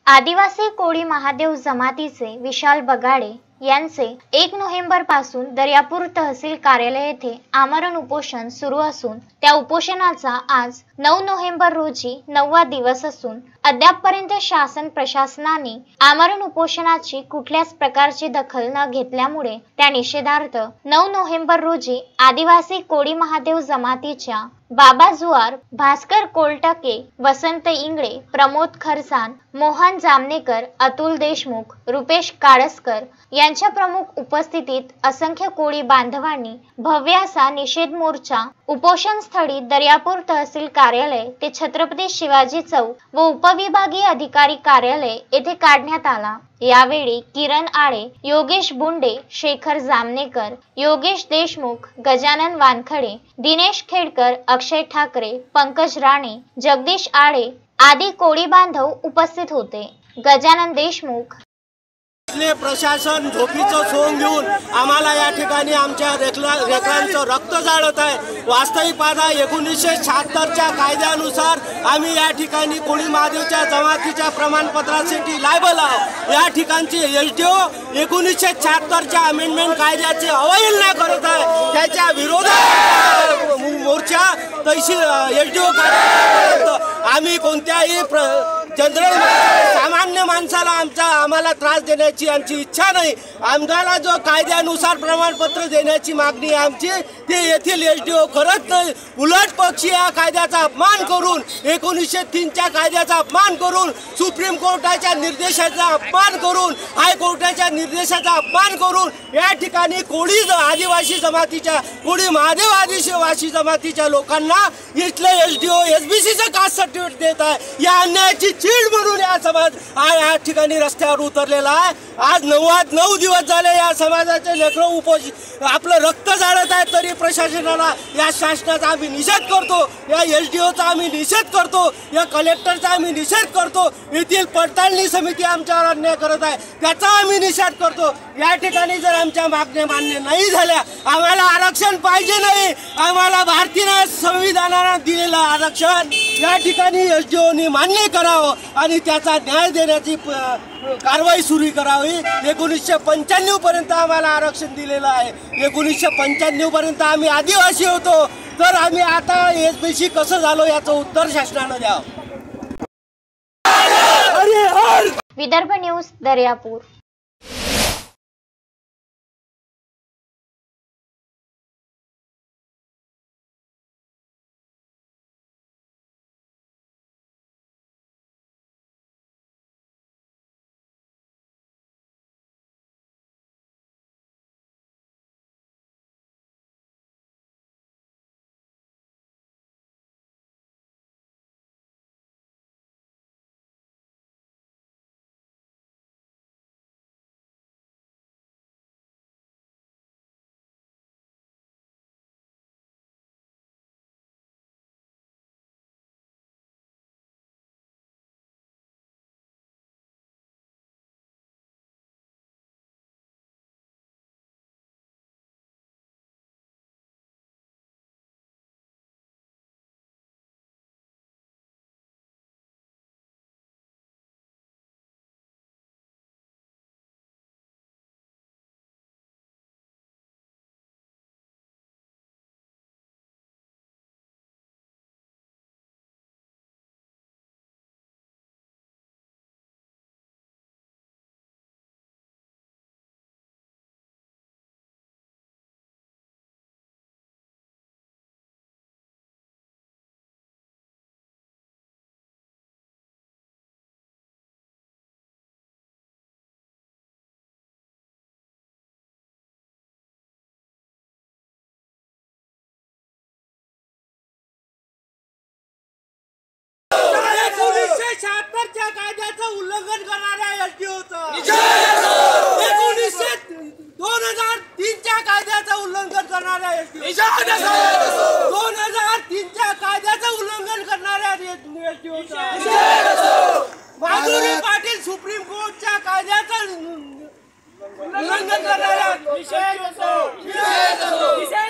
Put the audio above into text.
आदिवासी कोळी महादेव जमातीचे विशाल बगाडे यांचे 1 नोव्हेंबर पासून दर्यापूर तहसील कार्यालय येथे आमरण उपोषण सुरू असून त्या उपोषणाचा आज 9 नोव्हेंबर रोजी 9वा दिवस असून अद्यापपर्यंत शासन प्रशासनाने आमरण उपोषणाची कुठल्याच प्रकारची दखल न घेतल्यामुळे त्या निषेधार्थ 9 नोव्हेंबर रोजी आदिवासी कोळी महादेव जमातीच्या बाबा जुवार, भास्कर कोलटके, वसंत इंगळे, प्रमोद खरसान, मोहन जामनेकर, अतुल देशमुख, रुपेश काळसकर यांच्या प्रमुख उपस्थितीत असंख्य कोळी बांधवांनी भव्य असा निषेध मोर्चा उपोषण स्थळी दर्यापूर तहसील कार्यालय ते छत्रपती शिवाजी चौक व उपविभागीय अधिकारी कार्यालय येथे काढण्यात आला। यावेळी किरण आळे, योगेश बुंडे, शेखर जामनेकर, योगेश देशमुख, गजानन वानखडे, दिनेश खेडकर, अक्षय ठाकरे, पंकज राणे, जगदीश आळे आदी कोळी बांधव उपस्थित होते। गजानन देशमुख प्रशासन झोपीचं सोंग घेऊन आम्हाला या ठिकाणी आमच्या लेकरांचं रक्त जाळत आहे। वास्तविक पाहता 1976च्या कायद्यानुसार आम्ही या ठिकाणी कोळी महादेवच्या जमातीच्या प्रमाणपत्रासाठी लायबल आहोत। या ठिकाणची एसडीओ 1976च्या अमेंडमेंट कायद्याची अवहेलना करत आहे। त्याच्या विरोधात मोर्चा तहसील एसडीओ आम्ही कोणत्याही जनरल सामान्य माणसाला आम्हाला त्रास देण्याची आमची इच्छा नाही। आम्हाला जो कायद्यानुसार प्रमाणपत्र देण्याची मागणी आहे आमची ते येथील एसडीओ करत नाही। उलट पक्षी या कायद्याचा अपमान करून 1903च्या कायद्याचा अपमान करून सुप्रीम कोर्टाच्या निर्देशाचा अपमान करून हायकोर्टाच्या निर्देशाचा अपमान करून या ठिकाणी कोळी आदिवासी जमातीच्या कोळी महादेव आदिवासी जमातीच्या लोकांना इथले एसडीओ एसबीसीचं कास्ट सर्टिफिकेट देत आहे। या अन्यायाची चीड म्हणून या समाज या ठिकाणी रस्त्यावर उतरलेला आहे। आज 9 दिवस झाले या समाजाचे लेकरं आपलं रक्त जाळत आहेत, तरी प्रशासनाला या शासनाचा आम्ही निषेध करतो, या एसडीओचा आम्ही निषेध करतो, या कलेक्टरचा आम्ही निषेध करतो। येथील पडताळणी समिती आमच्यावर अन्याय करत आहे त्याचा आम्ही निषेध करतो। या ठिकाणी जर आमच्या मागण्या मान्य नाही झाल्या, आम्हाला आरक्षण पाहिजे नाही, आम्हाला भारतीय संविधानाने दिलेलं आरक्षण या ठिकाणी एसडीओने मान्य करावं आणि त्याचा न्याय देण्याची कारवाई सुरू करावी। 1995 पर्यंत आम्हाला आरक्षण दिलेलं आहे। 1995 पर्यंत आम्ही आदिवासी होतो, तर आम्ही आता एसबीसी कसं झालो याचं उत्तर शासनाने द्यावं। विदर्भ न्यूज दर्यापूर। कायद्याचं उल्लंघन करणाऱ्या एसडीओचं 2003च्या कायद्याचं उल्लंघन करणाऱ्या एसडीओचं 2003च्या कायद्याचं उल्लंघन करणाऱ्या एसडीओचं माधुरी पाटील सुप्रीम कोर्टच्या कायद्याचं उल्लंघन करणाऱ्या